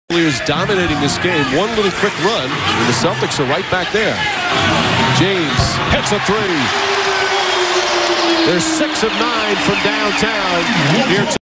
Is dominating this game. One little quick run, and the Celtics are right back there. James hits a three. They're 6 of 9 from downtown. Here